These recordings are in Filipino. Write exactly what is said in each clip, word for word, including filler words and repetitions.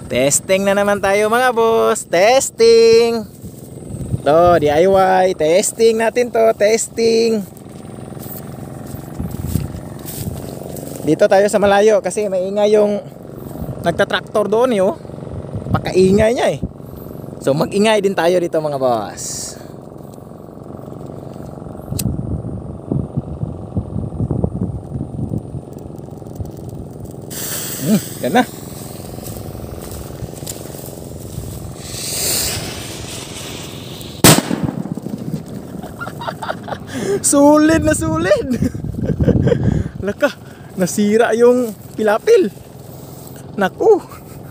Testing na naman tayo mga boss. Testing. To, D I Y. Testing natin to. Testing. Dito tayo sa malayo kasi maingay yung nagtatraktor doon eh, oh. Pakaingay niya eh. So mag-ingay din tayo dito mga boss. Hmm, yan na. Sulit na sulit. Laka, nasira yung pilapil. Naku.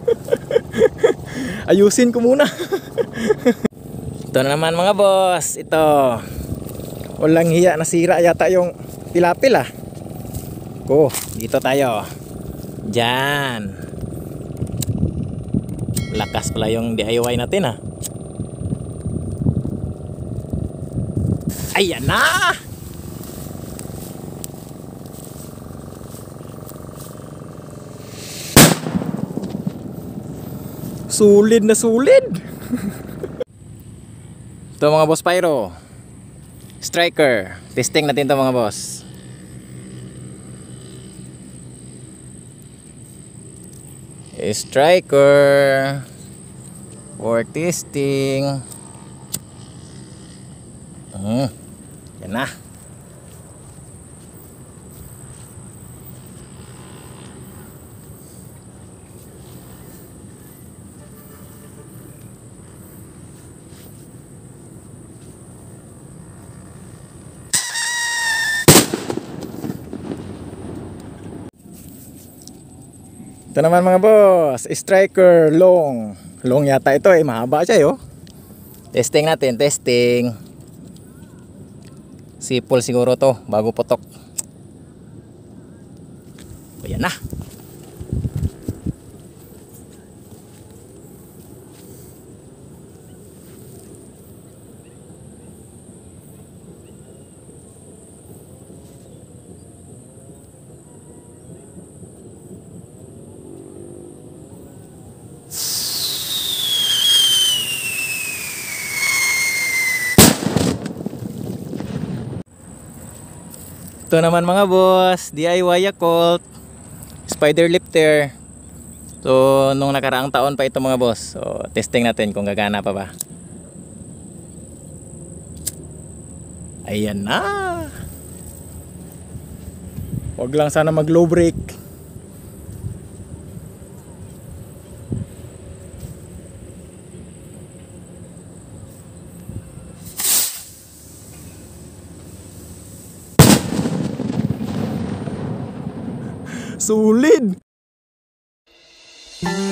Ayusin ko muna. Ito na naman mga boss. Ito. Walang hiya, nasira yata yung pilapil ah. Ko, dito tayo. Diyan. Lakas pala yung D I Y natin ah. Ayan na. Sulid na sulid. Ito mga boss Pyro. Striker. Testing natin ito mga boss. Striker for testing. Hmm, yan na. Ito naman mga boss, striker long. Long yata ito eh, mahaba siya yo. Testing natin, testing. Sipol siguro to, bago putok. Ayan na. Ito naman mga boss, D I Y Yakult Spider Lifter. So nung nakaraang taon pa ito mga boss. So testing natin kung gagana pa ba. Ayan na. Huwag lang sana mag low brake. Sulit.